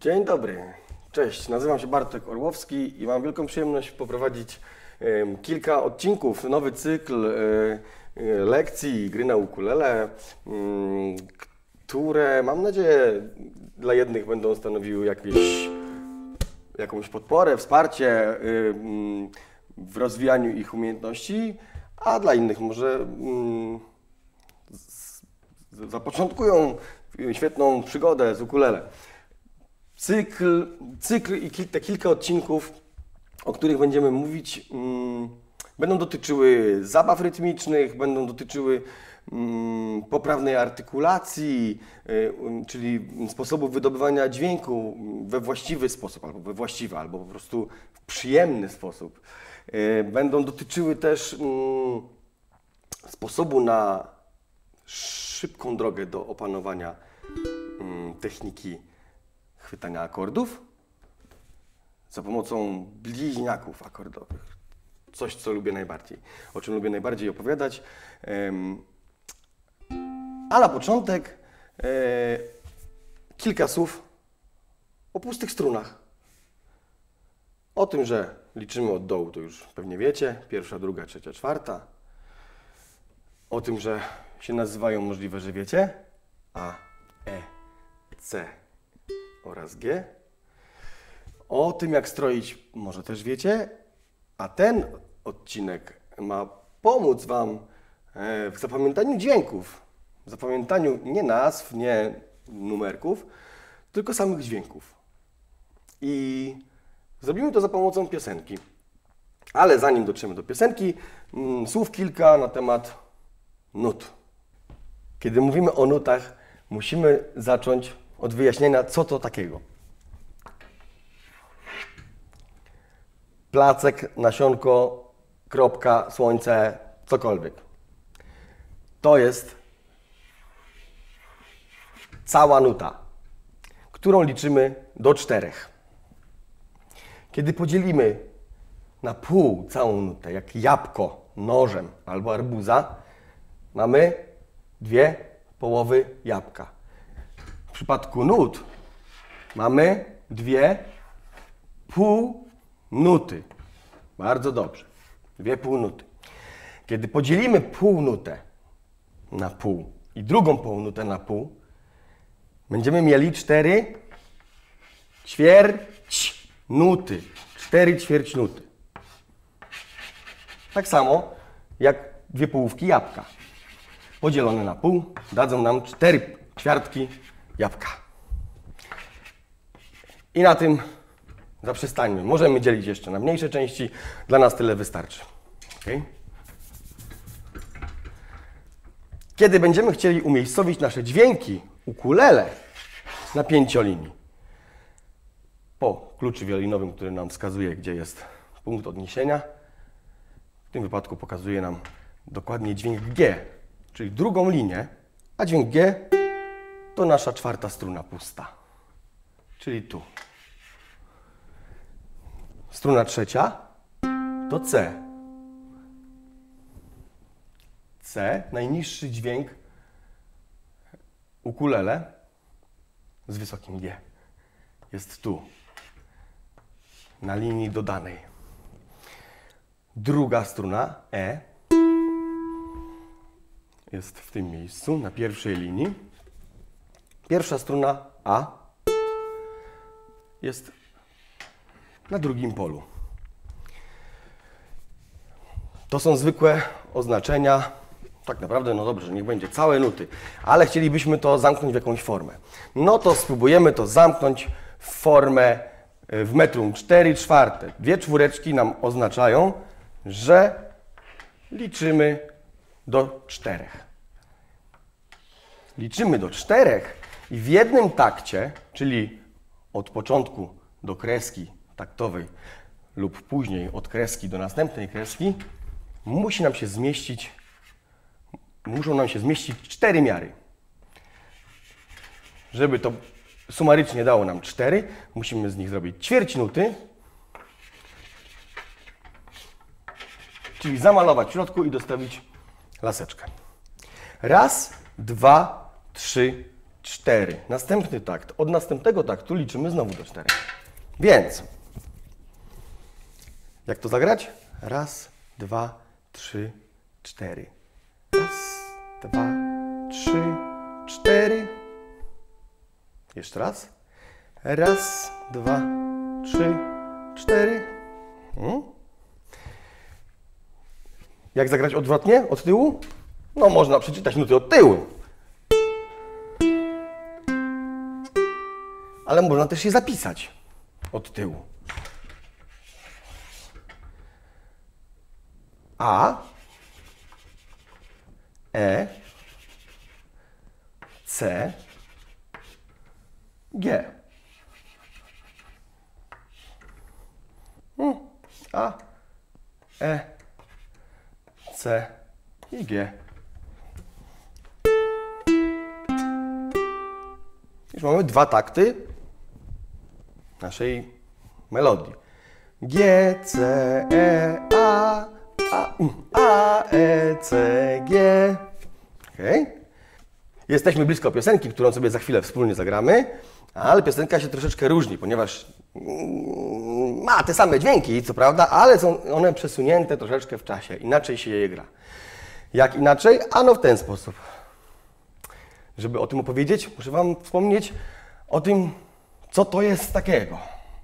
Dzień dobry, cześć, nazywam się Bartek Orłowski i mam wielką przyjemność poprowadzić kilka odcinków, nowy cykl lekcji gry na ukulele, które mam nadzieję dla jednych będą stanowiły jakąś podporę, wsparcie w rozwijaniu ich umiejętności, a dla innych może zapoczątkują świetną przygodę z ukulele. Cykl i te kilka odcinków, o których będziemy mówić, będą dotyczyły zabaw rytmicznych, będą dotyczyły poprawnej artykulacji, czyli sposobu wydobywania dźwięku we właściwy sposób, albo po prostu w przyjemny sposób. Będą dotyczyły też sposobu na szybką drogę do opanowania techniki chwytania akordów za pomocą bliźniaków akordowych. Coś, co lubię najbardziej, o czym lubię najbardziej opowiadać. A na początek kilka słów o pustych strunach. O tym, że liczymy od dołu, to już pewnie wiecie. Pierwsza, druga, trzecia, czwarta. O tym, że się nazywają, możliwe, że wiecie, A, E, C oraz G. O tym, jak stroić, może też wiecie, a ten odcinek ma pomóc Wam w zapamiętaniu dźwięków, w zapamiętaniu nie nazw, nie numerków, tylko samych dźwięków. I zrobimy to za pomocą piosenki. Ale zanim dotrzemy do piosenki, słów kilka na temat nut. Kiedy mówimy o nutach, musimy zacząć od wyjaśnienia, co to takiego. Placek, nasionko, kropka, słońce, cokolwiek. To jest cała nuta, którą liczymy do 4. Kiedy podzielimy na pół całą nutę, jak jabłko nożem albo arbuza, mamy 2 połowy jabłka. W przypadku nut mamy 2 półnuty. Bardzo dobrze. 2 półnuty. Kiedy podzielimy półnutę na pół i drugą półnutę na pół, będziemy mieli 4 ćwierćnuty. 4 ćwierćnuty. Tak samo jak 2 połówki jabłka. Podzielone na pół dadzą nam 4 ćwiartki jabłka. I na tym zaprzestańmy. Możemy dzielić jeszcze na mniejsze części. Dla nas tyle wystarczy. Okay? Kiedy będziemy chcieli umiejscowić nasze dźwięki ukulele na 5 linii, po kluczu wiolinowym, który nam wskazuje, gdzie jest punkt odniesienia, w tym wypadku pokazuje nam dokładnie dźwięk G, czyli drugą linię, a dźwięk G to nasza 4. struna pusta, czyli tu. Struna 3 to C. C, najniższy dźwięk ukulele z wysokim G. Jest tu, na linii dodanej. Druga struna, E, jest w tym miejscu, na pierwszej linii. Pierwsza struna, A, jest na drugim polu. To są zwykłe oznaczenia. Tak naprawdę, no dobrze, niech będzie całe nuty, ale chcielibyśmy to zamknąć w jakąś formę. No to spróbujemy to zamknąć w formę w metrum 4/4. 2 czwóreczki nam oznaczają, że liczymy do 4. Liczymy do 4 i w jednym takcie, czyli od początku do kreski taktowej lub później od kreski do następnej kreski, muszą nam się zmieścić 4 miary. Żeby to sumarycznie dało nam 4, musimy z nich zrobić ćwierćnuty, czyli zamalować w środku i dostawić laseczkę. 1, 2, 3, 4. Następny takt. Od następnego taktu liczymy znowu do 4. Więc jak to zagrać? Raz, 2, 3, 4. Raz, 2, 3, 4. Jeszcze raz. Raz, 2, 3, 4. Jak zagrać odwrotnie? Od tyłu? No można przeczytać nuty od tyłu. Ale można też je zapisać od tyłu. A, E, C, G. A, E, C i G. Już mamy 2 takty naszej melodii. G, C, E, A, E, C, G. Okay. Jesteśmy blisko piosenki, którą sobie za chwilę wspólnie zagramy, ale piosenka się troszeczkę różni, ponieważ ma te same dźwięki, co prawda, ale są one przesunięte troszeczkę w czasie. Inaczej się je gra. Jak inaczej? Ano w ten sposób. Żeby o tym opowiedzieć, muszę Wam wspomnieć o tym, co to jest takiego.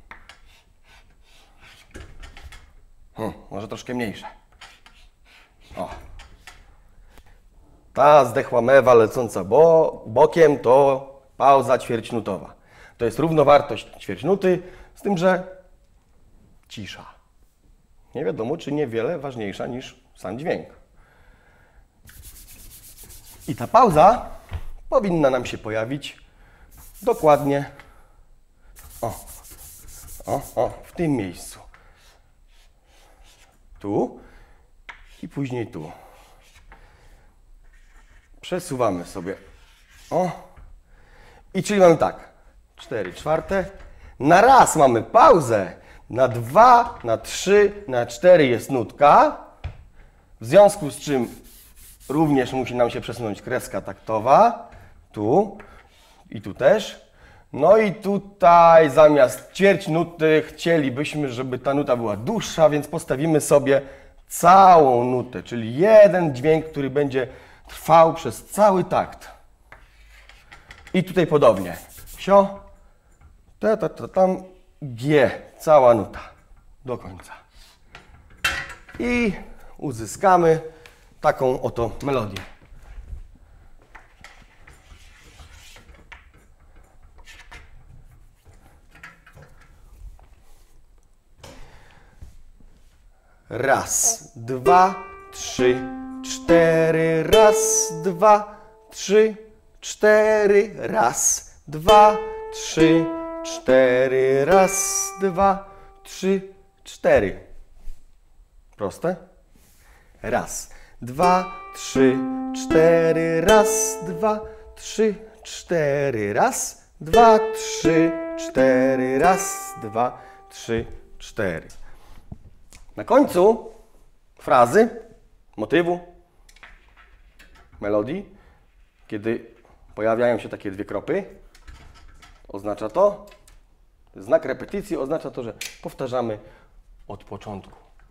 Może troszkę mniejsze. O. Ta zdechła mewa lecąca bokiem to pauza ćwierćnutowa. To jest równowartość ćwierćnuty, z tym, że cisza. Nie wiadomo, czy niewiele ważniejsza niż sam dźwięk. I ta pauza powinna nam się pojawić dokładnie w tym miejscu. Tu i później tu. Przesuwamy sobie. I czyli mamy tak. 4/4. Na raz mamy pauzę. Na 2, na 3, na 4 jest nutka. W związku z czym również musi nam się przesunąć kreska taktowa. Tu i tu też. No i tutaj zamiast ćwierć nuty chcielibyśmy, żeby ta nuta była dłuższa, więc postawimy sobie całą nutę, czyli jeden dźwięk, który będzie trwał przez cały takt. I tutaj podobnie. Sio, tam, G, cała nuta do końca. I uzyskamy taką oto melodię. Raz, 2, 3, 4. Raz, 2, 3, 4. Raz, 2, 3, 4. Raz, 2, 3, 4. Proste? Raz, 2, 3, 4. Raz, 2, 3, 4. Raz, 2, 3, 4. Raz, 2, 3, 4. Na końcu frazy, motywu, melodii, kiedy pojawiają się takie dwie kropy, oznacza to, znak repetycji oznacza to, że powtarzamy od początku.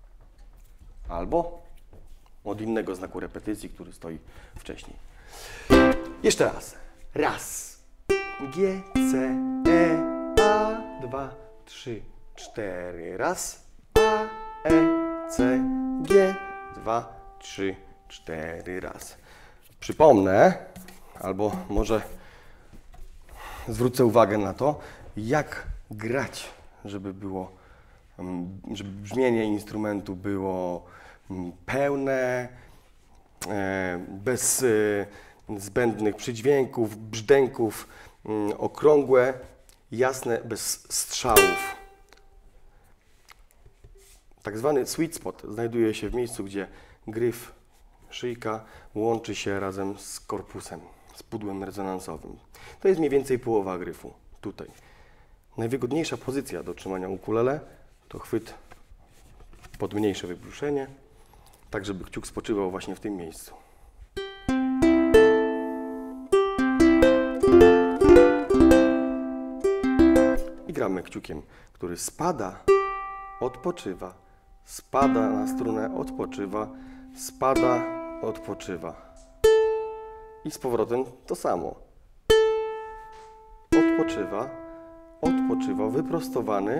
Albo od innego znaku repetycji, który stoi wcześniej. Jeszcze raz. Raz. G, C, E, A, 2, 3, 4. Raz. A, E, C, G, 2, 3, 4. Raz. Przypomnę, albo może zwrócę uwagę na to, jak grać, żeby brzmienie instrumentu było pełne, bez zbędnych przydźwięków, brzdęków, okrągłe, jasne, bez strzałów. Tak zwany sweet spot znajduje się w miejscu, gdzie gryf szyjka łączy się razem z korpusem, z pudłem rezonansowym. To jest mniej więcej połowa gryfu, tutaj. Najwygodniejsza pozycja do trzymania ukulele to chwyt pod mniejsze wybruszenie, tak żeby kciuk spoczywał właśnie w tym miejscu. dotykamy kciukiem, który spada, odpoczywa, spada na strunę, odpoczywa, spada, odpoczywa. I z powrotem to samo. Odpoczywa, odpoczywa, wyprostowany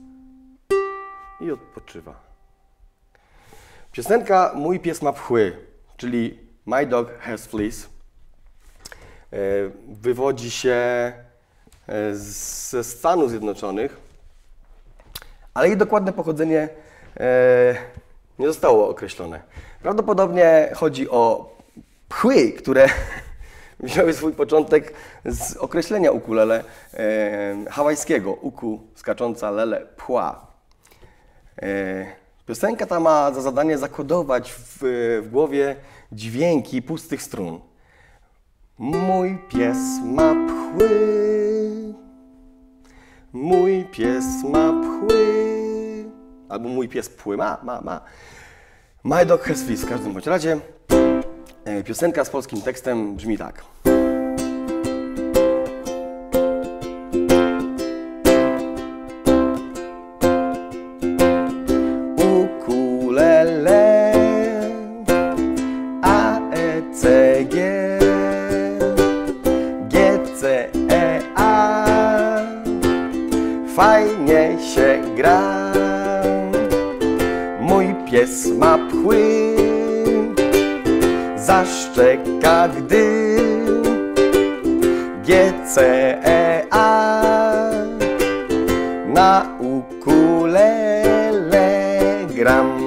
i odpoczywa. Piosenka Mój pies ma pchły, czyli My Dog Has Fleas, wywodzi się ze Stanów Zjednoczonych, ale jej dokładne pochodzenie nie zostało określone. Prawdopodobnie chodzi o pchły, które wzięły swój początek z określenia ukulele hawajskiego, uku, skacząca, lele, pchła. Piosenka ta ma za zadanie zakodować w głowie dźwięki pustych strun. Mój pies ma pchły, mój pies ma pchły, albo mój pies pchły ma. My Dog Has Fleas w każdym bądź razie. Piosenka z polskim tekstem brzmi tak. Ukulele, A, E, C, G, G, C, E, A, fajnie się gra. Mój pies ma pchły, zaszczeka, gdy G, C, E, A na ukulele gram.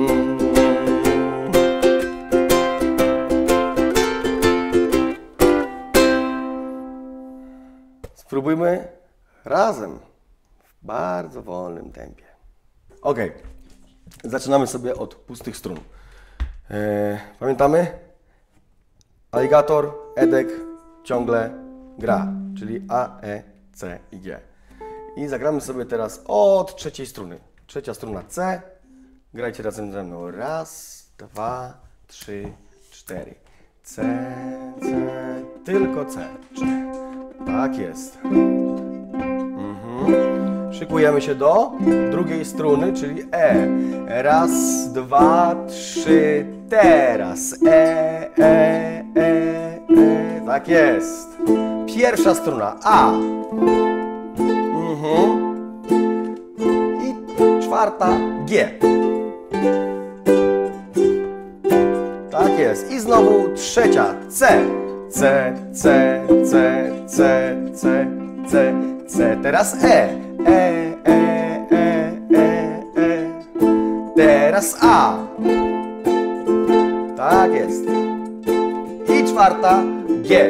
Spróbujmy razem w bardzo wolnym tempie. Ok, zaczynamy sobie od pustych strun. Pamiętamy? Aligator, Edek ciągle gra, czyli A, E, C i G. I zagramy sobie teraz od trzeciej struny. Trzecia struna C. Grajcie razem ze mną. Raz, dwa, trzy, cztery. C, C, tylko C. Tak jest. Szykujemy się do drugiej struny, czyli E. Raz, dwa, trzy, teraz. Tak jest. Pierwsza struna A. I czwarta G. Tak jest. I znowu trzecia C. C, C, C, C, C, C, C. Teraz E. Teraz A. Tak jest. I czwarta G.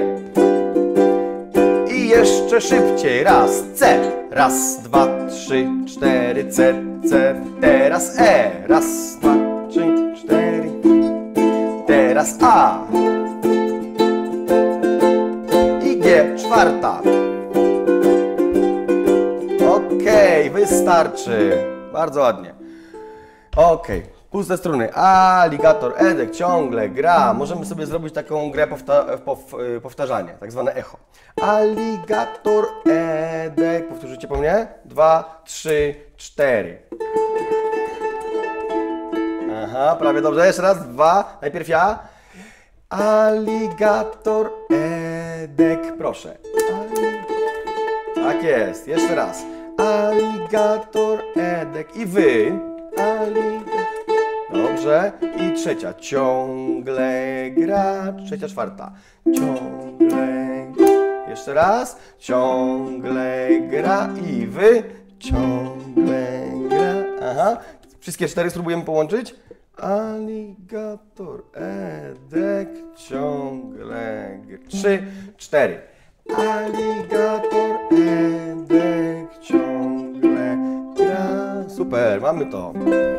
I jeszcze szybciej. Raz C. Raz, dwa, trzy, cztery. C, C. Teraz E. Raz, dwa, trzy, cztery. Teraz A. I G. Czwarta. Okej, wystarczy. Bardzo ładnie. Okej, puste struny. Aligator, Edek ciągle gra. Możemy sobie zrobić taką grę powtarzanie, tak zwane echo. Aligator, Edek. Powtórzycie po mnie? 2, 3, 4. Aha, prawie dobrze. Jeszcze raz, 2. Najpierw ja. Aligator, Edek. Proszę. Tak jest. Jeszcze raz. Aligator, Edek. I wy. Dobrze. I trzecia. Ciągle gra. Trzecia, czwarta. Ciągle. Jeszcze raz. Ciągle gra. I wy. Ciągle gra. Aha. Wszystkie cztery spróbujemy połączyć. Aligator, Edek, ciągle gra. 3, 4. Aligator, Edek, ciągle gra. Super, mamy to.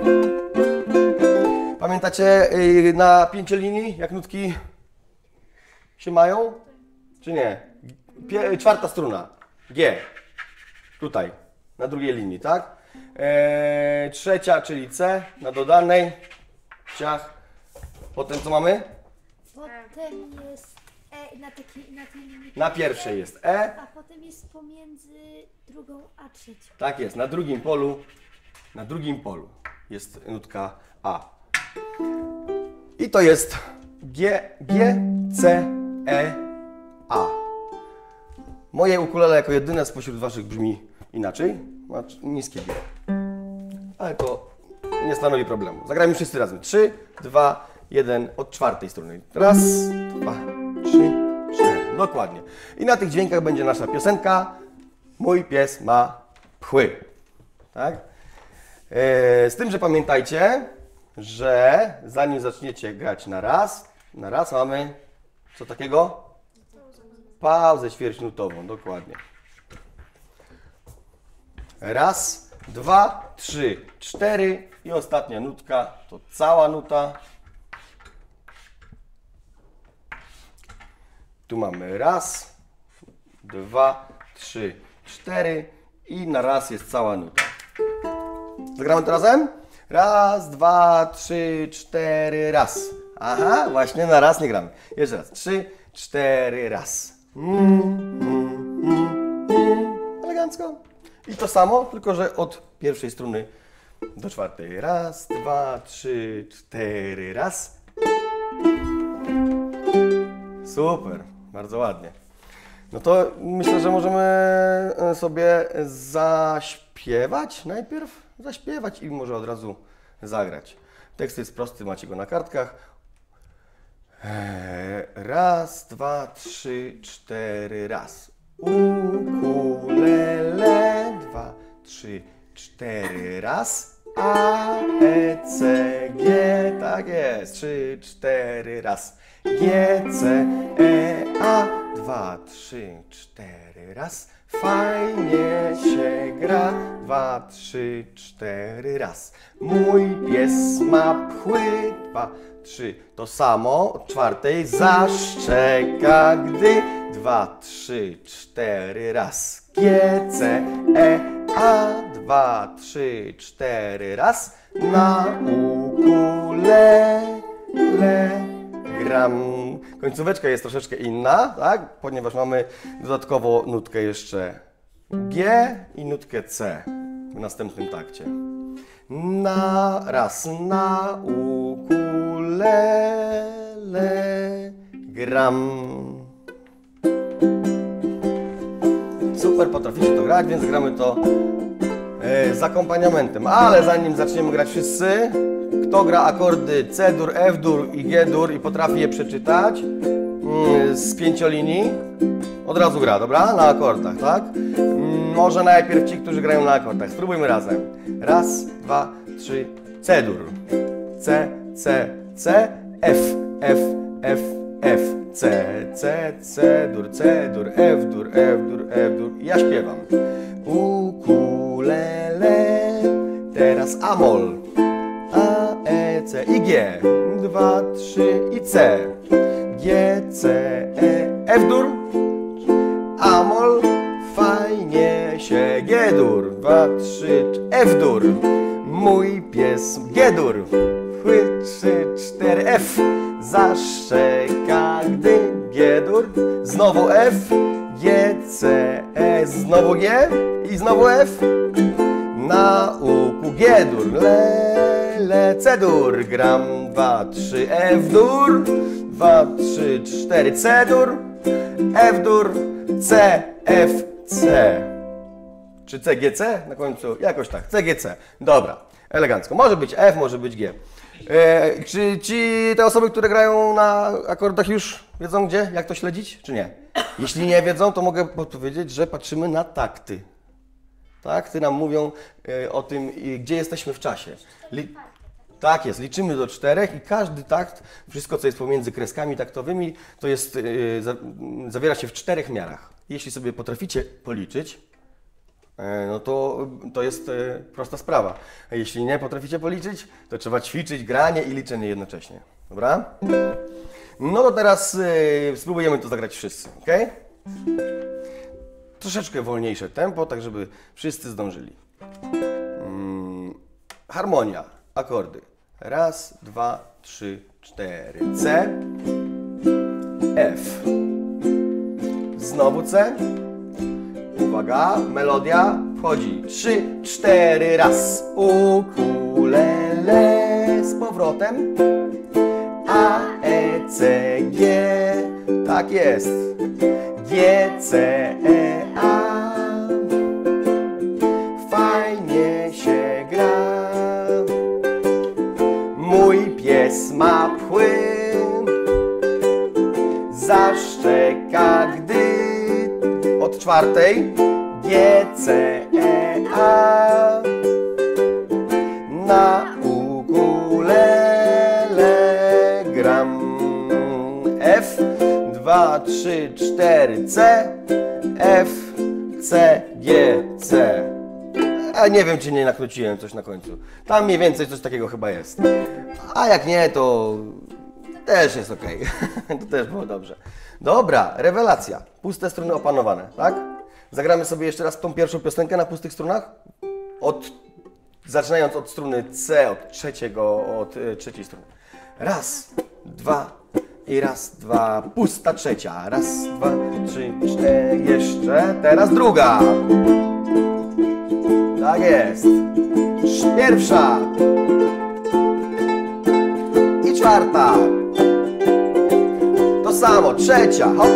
Pamiętacie napięcie linii, jak nutki się mają? Czy nie? Czwarta struna. G. Tutaj, na drugiej linii, tak? Trzecia, czyli C, na dodanej. Ciach. Potem co mamy? Potem jest na tej linii. Na pierwszej jest E. A potem jest pomiędzy drugą a trzecią. Tak jest, na drugim polu jest nutka A. I to jest G, C, E, A. Moje ukulele jako jedyne spośród waszych brzmi inaczej, ma niskie G. Ale to nie stanowi problemu. Zagrajmy wszyscy razem. 3, 2, 1 od czwartej strony. Raz, 2, 3, 4. Dokładnie. I na tych dźwiękach będzie nasza piosenka Mój pies ma pchły. Tak? Z tym, że pamiętajcie, że zanim zaczniecie grać na raz mamy co takiego? Pauzę ćwierćnutową, dokładnie. Raz, 2, 3, 4 i ostatnia nutka to cała nuta. Tu mamy raz, 2, 3, 4 i na raz jest cała nuta. Zagramy to razem? Raz, 2, 3, 4, raz. Aha, właśnie na raz nie gramy. Jeszcze raz. 3, 4, raz. Elegancko. I to samo, tylko że od pierwszej struny do czwartej. Raz, 2, 3, 4, raz. Super, bardzo ładnie. No to myślę, że możemy sobie zaśpiewać najpierw. Zaśpiewać i może od razu zagrać. Tekst jest prosty, macie go na kartkach. Raz, 2, 3, 4, raz. Ukulele, 2, 3, 4, raz. A, E, C, G, tak jest. 3, 4, raz. G, C, E, A, 2, 3, 4, raz. Fajnie się gra, 2, 3, 4, raz. Mój pies ma pchły, 2, 3, to samo, od czwartej zaszczeka, gdy 2, 3, 4, raz. G, C, E, A, 2, 3, 4, raz. Na ukulele gram. Końcóweczka jest troszeczkę inna, tak? Ponieważ mamy dodatkowo nutkę jeszcze G i nutkę C w następnym takcie. Na ukulele gram. Super, potraficie to grać, więc gramy to z akompaniamentem. Ale zanim zaczniemy grać wszyscy, kto gra akordy C-dur, F-dur i G-dur i potrafi je przeczytać z pięciolinii, od razu gra, dobra? Na akordach, tak? Może najpierw ci, którzy grają na akordach. Spróbujmy razem. Raz, 2, 3, C-dur. C, C, C, F, F, F, F, C, C, C-dur, C-dur, F-dur, F-dur, F-dur. I ja śpiewam. Ukulele, teraz A-moll. A, E, C i G. 2, 3 i C. G, C, E, F-dur. A-moll. Fajnie się G-dur. 2, 3, F-dur. Mój pies G-dur. 3, 4, F. Zaszczeka, gdy G-dur. Znowu F. G, C, E. Znowu G. I znowu F. Na uku G-dur. C-dur, gram 2, 3, F-dur, 2, 3, 4, C-dur, F-dur, C, F, C. Czy C, G, C? Na końcu jakoś tak, C, G, C. Dobra, elegancko. Może być F, może być G. Czy te osoby, które grają na akordach już wiedzą gdzie, jak to śledzić, czy nie? Jeśli nie wiedzą, to mogę podpowiedzieć, że patrzymy na takty. Takty nam mówią o tym, gdzie jesteśmy w czasie. Tak jest, liczymy do 4 i każdy takt, wszystko co jest pomiędzy kreskami taktowymi, to jest, zawiera się w 4 miarach. Jeśli sobie potraficie policzyć, no to jest prosta sprawa. A jeśli nie potraficie policzyć, to trzeba ćwiczyć granie i liczenie jednocześnie. Dobra? No to teraz spróbujemy to zagrać wszyscy, ok? Troszeczkę wolniejsze tempo, tak żeby wszyscy zdążyli. Harmonia, akordy. Raz, 2, 3, 4. C, F, znowu C. Uwaga, melodia wchodzi. 3, 4, raz. Ukulele z powrotem. A, E, C, G. Tak jest. G, C, E, A. Fajnie się gra. Mój pies ma pchły. Zaszczeka, gdy od czwartej G, C, E, A. Na ukulele gram. F, 2, 3, 4, C. F, C, G, C. A nie wiem, czy nie nakróciłem coś na końcu. Tam mniej więcej coś takiego chyba jest. A jak nie, to też jest ok. To też było dobrze. Dobra, rewelacja. Puste struny opanowane, tak? Zagramy sobie jeszcze raz tą pierwszą piosenkę na pustych strunach. Zaczynając od struny C, od trzeciej struny. Raz, dwa i raz, dwa. Pusta trzecia. Raz, dwa, trzy, cztery. Jeszcze. Teraz druga. Tak jest. Pierwsza. I czwarta. To samo. Trzecia. Hop.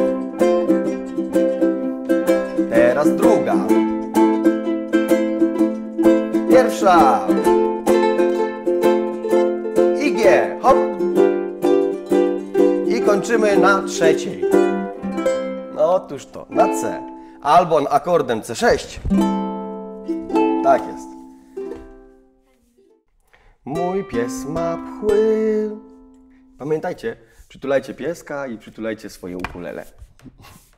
Teraz druga. Pierwsza. I G. Hop. I kończymy na trzeciej. No otóż to. Na C. Albo akordem C6. Tak jest. Mój pies ma pchły. Pamiętajcie, przytulajcie pieska i przytulajcie swoje ukulele.